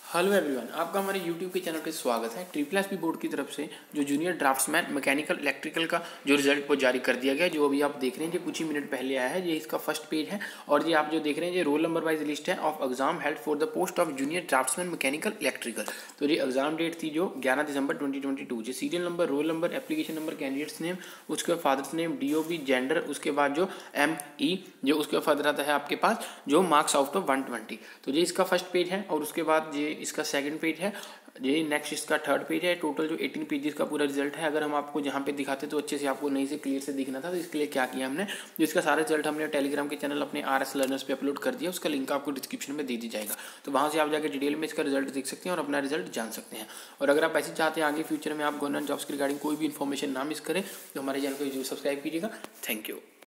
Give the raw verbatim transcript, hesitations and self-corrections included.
Hello everyone, आपका हमारे YouTube के चैनल पे स्वागत है। ट्रिपल एस पी बोर्ड की तरफ से जो जूनियर ड्राफ्ट्समैन मैकेनिकल इलेक्ट्रिकल का जो रिजल्ट वो जारी कर दिया गया, जो अभी आप देख रहे हैं, जो कुछ ही मिनट पहले आया है। ये इसका फर्स्ट पेज है और ये आप जो देख रहे हैं, ये रोल नंबर वाइज लिस्ट है of exam held for the post of junior draftsman mechanical electrical. तो ये एग्जाम डेट थी जो ग्यारह दिसंबर ट्वेंटी ट्वेंटी टू। जो serial number, roll number, application number, candidate's name, उसके father's name, D O B, gender, उसके बाद जो एम ई, जो उसके फादर आता है आपके पास, जो marks out of one twenty. तो ये इसका फर्स्ट पेज है और उसके बाद ये इसका सेकंड पेज है। ये नेक्स्ट इसका थर्ड पेज है। टोटल जो अठारह पेजेस का पूरा रिजल्ट है। अगर हम आपको जहाँ पे दिखाते तो अच्छे से आपको नहीं से क्लियर से दिखना था, तो इसके लिए क्या किया हमने, जो इसका सारा रिजल्ट हमने टेलीग्राम के चैनल अपने आर एस लर्नर्स पे अपलोड कर दिया। उसका लिंक आपको डिस्क्रिप्शन में दे दी जाएगा, तो वहाँ से आप जाकर डिटेल में इसका रिजल्ट देख सकते हैं और अपना रिजल्ट जान सकते हैं। और अगर आप ऐसे चाहते हैं आगे फ्यूचर में आप गवर्नमेंट जॉब्स के रिगार्डिंग कोई भी इन्फॉर्मेशन ना मिस करें, तो हमारे चैनल को जरूर सब्सक्राइब कीजिएगा। Thank you.